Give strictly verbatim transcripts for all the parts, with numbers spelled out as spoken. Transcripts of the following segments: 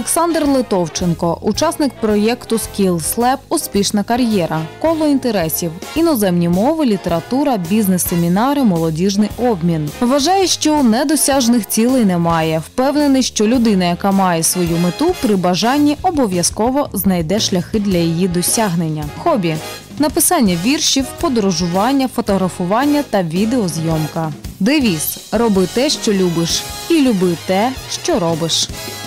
Олександр Литовченко – учасник проєкту SkillsLab «Успішна кар'єра», коло інтересів, іноземні мови, література, бізнес-семінари, молодіжний обмін. Вважає, що недосяжних цілей немає. Впевнений, що людина, яка має свою мету, при бажанні обов'язково знайде шляхи для її досягнення. Хобі – написання віршів, подорожування, фотографування та відеозйомка. Девіз – роби те, що любиш, і люби те, що робиш.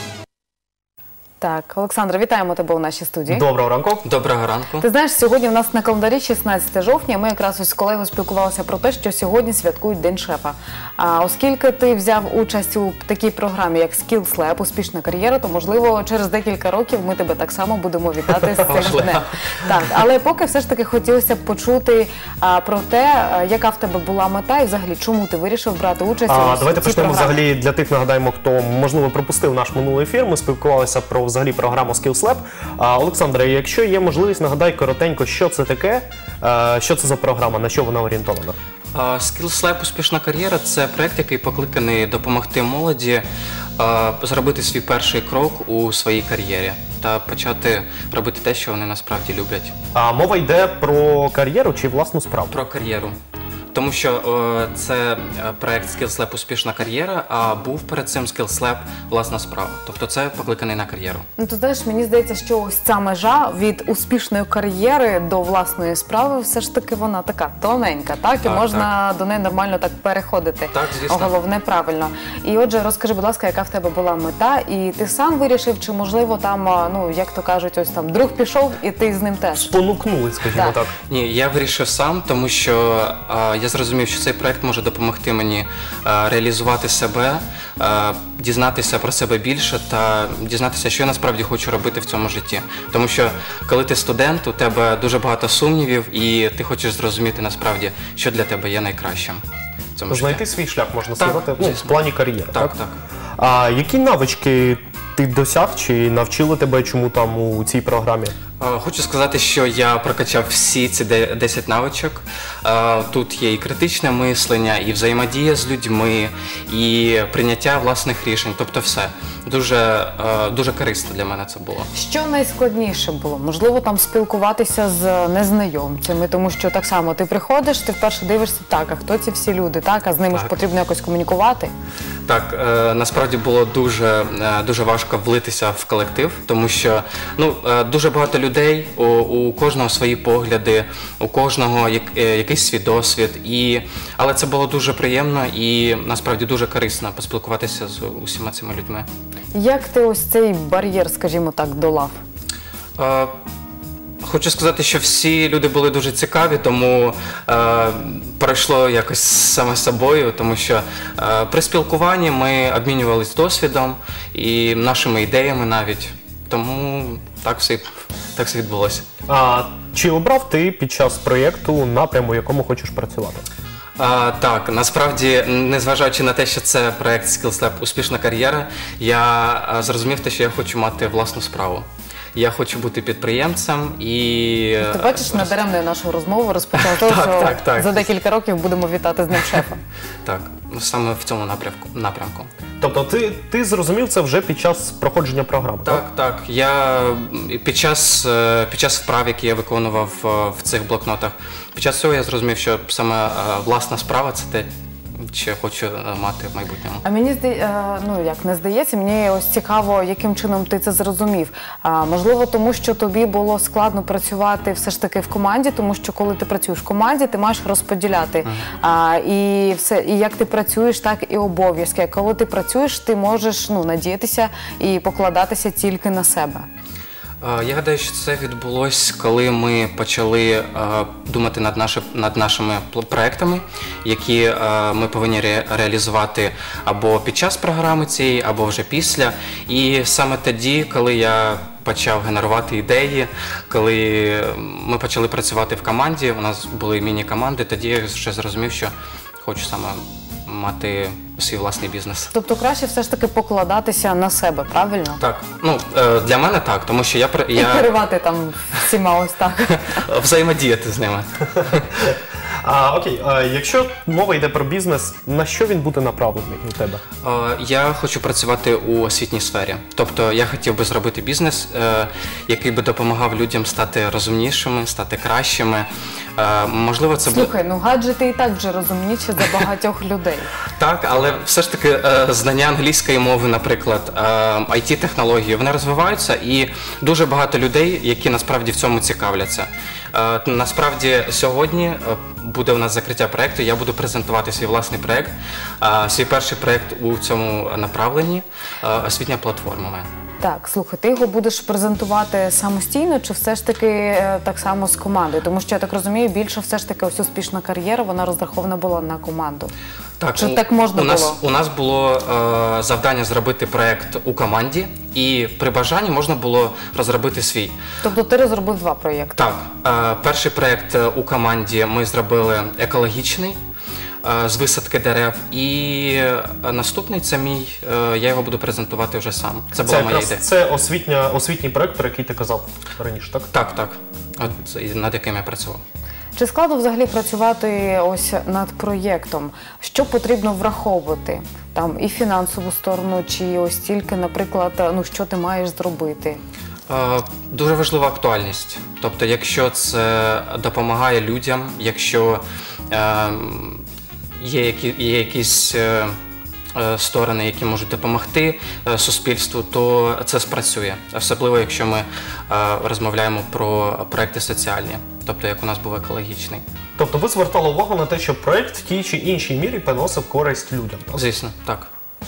Так, Олександр, вітаємо тебе у нашій студії. Доброго ранку. Доброго ранку. Ти знаєш, сьогодні в нас на календарі шістнадцяте жовтня. Ми якраз ось з колегою спілкувалися про те, що сьогодні святкують День шефа. А оскільки ти взяв участь у такій програмі, як SkillsLab «Успішна кар'єра», то, можливо, через декілька років ми тебе так само будемо вітати з цим днем. Так, але поки все ж таки хотілося б почути а, про те, а, яка в тебе була мета і взагалі чому ти вирішив брати участь а, у цій програмі. Давайте почнемо взагалі для тих, нагадаємо, хто, можливо, пропустив наш минулий ефір. Ми спілкувалися про взагалі програму SkillsLab. Олександре, якщо є можливість, нагадай коротенько, що це таке, що це за програма, на що вона орієнтована? SkillsLab «Успішна кар'єра» – це проєкт, який покликаний допомогти молоді зробити свій перший крок у своїй кар'єрі та почати робити те, що вони насправді люблять. А мова йде про кар'єру чи власну справу? Про кар'єру. Тому що о, це проєкт SkillsLab «Успішна кар'єра», а був перед цим SkillsLab «Власна справа». Тобто це покликаний на кар'єру. Ну, то знаєш, мені здається, що ось ця межа від успішної кар'єри до власної справи все ж таки вона така тоненька, так? І так, можна так. до неї нормально так переходити. Так, звісно. Головне, правильно. І отже, розкажи, будь ласка, яка в тебе була мета, і ти сам вирішив, чи можливо там, ну, як то кажуть, ось там друг пішов і ти з ним теж? Спонукнули, скажімо так. так. Ні, я вирішив сам, тому що а, я зрозумів, що цей проєкт може допомогти мені а, реалізувати себе, а, дізнатися про себе більше та дізнатися, що я насправді хочу робити в цьому житті. Тому що, коли ти студент, у тебе дуже багато сумнівів і ти хочеш зрозуміти насправді, що для тебе є найкращим в цьому Знайти житті. свій шлях, можна так, сказати, ну, в плані кар'єри. Так, так. так. А які навички ти досяг, чи навчили тебе чому там у цій програмі? Хочу сказати, що я прокачав всі ці десять навичок. Тут є і критичне мислення, і взаємодія з людьми, і прийняття власних рішень. Тобто все. Дуже, дуже корисно для мене це було. Що найскладніше було? Можливо, там спілкуватися з незнайомцями, тому що так само ти приходиш, ти вперше дивишся, так, а хто ці всі люди, так, а з ними ж потрібно якось комунікувати? Так, е, насправді було дуже, е, дуже важко влитися в колектив, тому що ну, е, дуже багато людей, у, у кожного свої погляди, у кожного як, е, якийсь свій досвід, і, але це було дуже приємно і насправді дуже корисно поспілкуватися з усіма цими людьми. Як ти ось цей бар'єр, скажімо так, долав? Е, Хочу сказати, що всі люди були дуже цікаві, тому е, пройшло якось саме собою, тому що е, при спілкуванні ми обмінювалися досвідом і нашими ідеями навіть, тому так все, так все відбулося. А чи обрав ти під час проєкту напрям, у якому хочеш працювати? А, так, насправді, незважаючи на те, що це проєкт SkillsLab «Успішна кар'єра», я а, зрозумів те, що я хочу мати власну справу. Я хочу бути підприємцем і... Ти бачиш, надаремно нашу розмову розпочала того, що так, так. за декілька років будемо вітати з ним шефа. Так, саме в цьому напрямку. напрямку. Тобто ти, ти зрозумів це вже під час проходження програми? Так, так. так. Я під час, під час вправ, які я виконував в цих блокнотах, під час цього я зрозумів, що саме власна справа – це те, що я хочу мати в майбутньому. А мені здається, ну як не здається, мені ось цікаво, яким чином ти це зрозумів. А, можливо, тому що тобі було складно працювати все ж таки в команді, тому що коли ти працюєш в команді, ти маєш розподіляти mm. а, і все, і як ти працюєш, так і обов'язки. А коли ти працюєш, ти можеш ну, надіятися і покладатися тільки на себе. Я гадаю, що це відбулося, коли ми почали uh, думати над, наші, над нашими проектами, які uh, ми повинні ре, реалізувати або під час програми цієї, або вже після. І саме тоді, коли я почав генерувати ідеї, коли ми почали працювати в команді, у нас були міні-команди, тоді я вже зрозумів, що хочу саме мати свій власний бізнес. Тобто краще все ж таки покладатися на себе, правильно? Так. Ну, для мене так, тому що я... І я... керувати там всіма ось так. Взаємодіяти з ними. А, окей, а, якщо мова йде про бізнес, на що він буде направлений у тебе? Е, Я хочу працювати у освітній сфері. Тобто я хотів би зробити бізнес, е, який би допомагав людям стати розумнішими, стати кращими. Е, Можливо, це буде... Слухай, ну гаджети і так вже розумніші за багатьох людей. Так, але все ж таки е, знання англійської мови, наприклад, е, ай ті-технології, вони розвиваються, і дуже багато людей, які насправді в цьому цікавляться. Е, Насправді сьогодні е, буде у нас закриття проєкту, я буду презентувати свій власний проєкт, е, свій перший проєкт у цьому направленні, е, освітня платформа моя. Так, слухай, ти його будеш презентувати самостійно чи все ж таки е, так само з командою? Тому що, я так розумію, більше все ж таки ось успішна кар'єра, вона розрахована була на команду. Так, Чи у, так можна у нас, було? У нас було е, завдання зробити проєкт у команді, і при бажанні можна було розробити свій. Тобто ти розробив два проєкти? Так, е, перший проєкт у команді ми зробили екологічний, е, з висадки дерев, і е, наступний це мій, е, я його буду презентувати вже сам. Це була моя якраз ідея. це освітня, освітній проект, про який ти казав раніше, так? Так, так. От і над яким я працював. Чи складно взагалі працювати ось над проєктом? Що потрібно враховувати? Там і фінансову сторону, чи ось тільки, наприклад, ну що ти маєш зробити? Е, Дуже важлива актуальність. Тобто, якщо це допомагає людям, якщо е, є, які, є якісь е, е, сторони, які можуть допомогти е, суспільству, то це спрацює. Особливо, якщо ми е, розмовляємо про проекти соціальні, тобто як у нас був екологічний. Тобто ви звертали увагу на те, що проект в тій чи іншій мірі приносив користь людям, так? Звісно, так.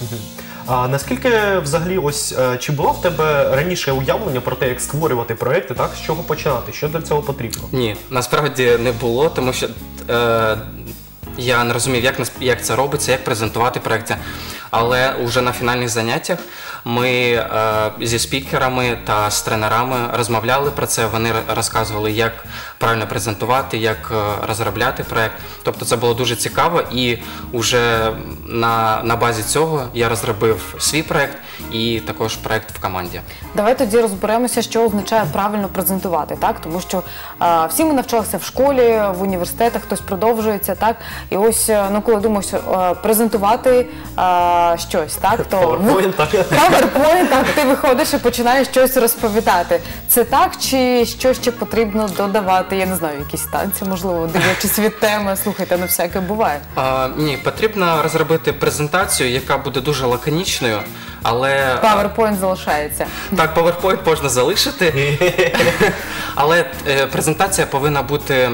А наскільки взагалі ось е, чи було в тебе раніше уявлення про те, як створювати проекти, так? З чого починати? Що для цього потрібно? Ні, насправді не було, тому що е, я не розумів, як, нас- як це робиться, як презентувати проекти. Але вже на фінальних заняттях ми е, зі спікерами та з тренерами розмовляли про це. Вони р- розказували, як правильно презентувати, як е, розробляти проект. Тобто це було дуже цікаво, і вже на, на базі цього я розробив свій проект і також проект в команді. Давай тоді розберемося, що означає правильно презентувати, так? Тому що а, всі ми навчалися в школі, в університетах, хтось продовжується, так? І ось, е, ну, коли думаєш е, презентувати а, щось, так? То PowerPoint, так? PowerPoint, так, ти виходиш і починаєш щось розповідати. Це так, чи що ще потрібно додавати? Я не знаю, якісь танці, можливо, дивлячись від теми. Слухайте, ну всяке буває. А, ні, потрібно розробити презентацію, яка буде дуже лаконічною, але... PowerPoint залишається. Так, PowerPoint можна залишити, але е, презентація повинна бути е,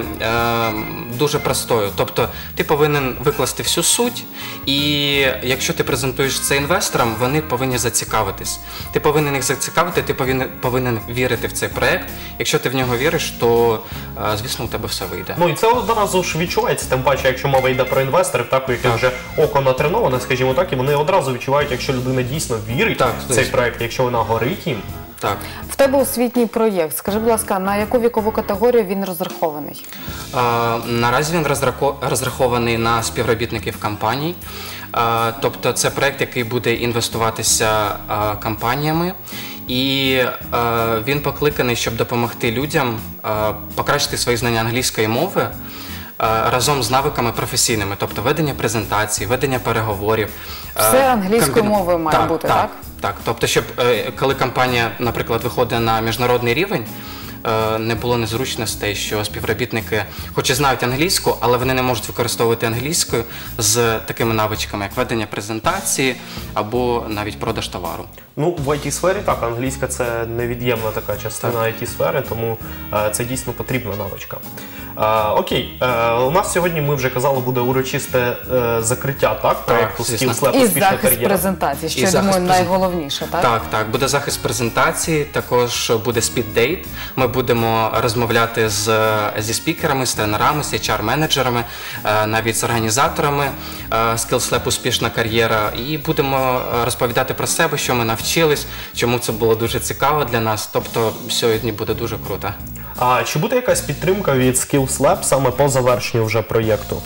дуже простою. Тобто ти повинен викласти всю суть, і якщо ти презентуєш це інвесторам, вони повинні зацікавитись. Ти повинен їх зацікавити, ти повинен, повинен вірити в цей проект. Якщо ти в нього віриш, то, е, звісно, у тебе все вийде. Ну і це одразу ж відчувається, тим паче, якщо мова йде про інвесторів, так, у яких Так. вже око натреноване, скажімо так, і вони одразу відчувають, якщо людина дійсно вірить Так, в цей звісно. проект, якщо вона горить їм. Так. В тебе освітній проєкт. Скажи, будь ласка, на яку вікову категорію він розрахований? Е, Наразі він розрако- розрахований на співробітників компаній. Е, Тобто це проект, який буде інвестуватися е, компаніями. І е, він покликаний, щоб допомогти людям е, покращити свої знання англійської мови е, разом з навиками професійними, тобто ведення презентацій, ведення переговорів. е, Все англійською комбіна- мовою має бути, так? Так, тобто, щоб е, коли компанія, наприклад, виходить на міжнародний рівень, е, не було незручностей, що співробітники, хоч і знають англійську, але вони не можуть використовувати англійську з такими навичками, як ведення презентації або навіть продаж товару. Ну, в ай ті-сфері так, англійська – це невід'ємна така частина ай ті-сфери, тому е, це дійсно потрібна навичка. Е, окей, е, у нас сьогодні, ми вже казали, буде урочисте е, закриття, так, проєкту звісно. Skills Lab І «Успішна захист кар'єра». презентації, що І я захист думаю презент- найголовніше, так? Так, так, буде захист презентації, також буде спіддейт. Ми будемо розмовляти з, зі спікерами, з тренерами, з ейч ар-менеджерами, е, навіть з організаторами е, Skills Lab «Успішна кар'єра». І будемо е, розповідати про себе, що ми навчились, чому це було дуже цікаво для нас. Тобто сьогодні буде дуже круто. А чи буде якась підтримка від Skills Lab саме по завершенню вже проєкту?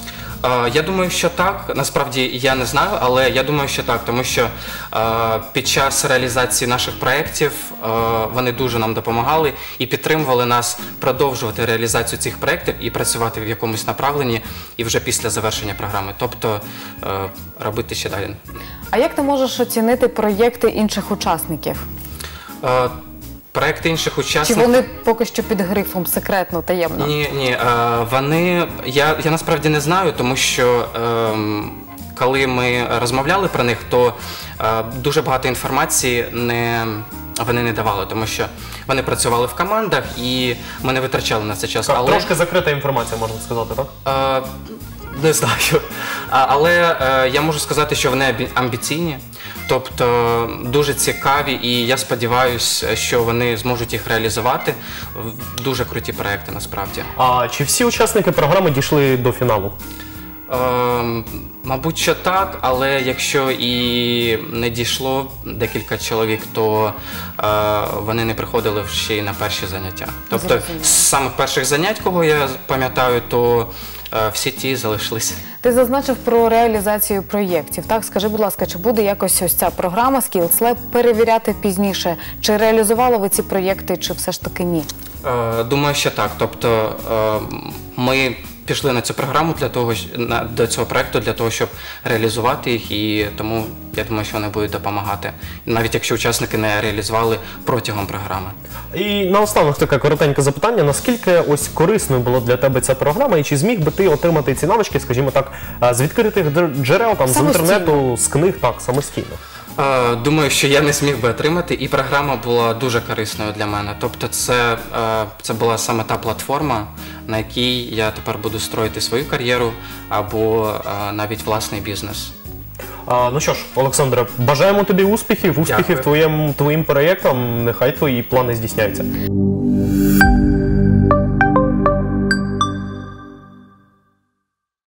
Е, Я думаю, що так. Насправді я не знаю, але я думаю, що так, тому що е, під час реалізації наших проєктів е, вони дуже нам допомагали і підтримували нас продовжувати реалізацію цих проєктів і працювати в якомусь направленні і вже після завершення програми, тобто е, робити ще далі. А як ти можеш оцінити проєкти інших учасників? Е, Проекти інших Чи учасників... вони поки що під грифом секретно, таємно? Ні, ні, е, вони, я, я насправді не знаю, тому що ем, коли ми розмовляли про них, то е, дуже багато інформації не, вони не давали, тому що вони працювали в командах і ми не витрачали на це час. Так, але, трошки закрита інформація, можна сказати, так? е, не знаю, а, але е, я можу сказати, що вони амбі- амбіційні, тобто дуже цікаві, і я сподіваюся, що вони зможуть їх реалізувати. Дуже круті проекти, насправді. А чи всі учасники програми дійшли до фіналу? Е, мабуть, що так, але якщо і не дійшло декілька чоловік, то е, вони не приходили ще й на перші заняття. Тобто Зрозуміло. з самих перших занять, кого я пам'ятаю, то е, всі ті залишилися. Ти зазначив про реалізацію проєктів. Так, скажи, будь ласка, чи буде якось ось ця програма Skills Lab перевіряти пізніше, чи реалізували ви ці проєкти, чи все ж таки ні? Е, Думаю, що так. Тобто е, ми пішли на цю програму для того, щ- на- до цього проекту для того, щоб реалізувати їх, і тому я думаю, що вони будуть допомагати, навіть якщо учасники не реалізували протягом програми. І наостанок таке коротеньке запитання. Наскільки ось корисною була для тебе ця програма, і чи зміг би ти отримати ці навички, скажімо так, а, з відкритих дер- джерел, там, з Самостійно. інтернету, з книг, так, самостійно? Е, Думаю, що я не зміг би отримати, і програма була дуже корисною для мене. Тобто це, е, це була саме та платформа, на якій я тепер буду строїти свою кар'єру або е, навіть власний бізнес. А, ну що ж, Олександре, бажаємо тобі успіхів, успіхів Дякую. твоїм, твоїм проєктам, нехай твої плани здійсняються.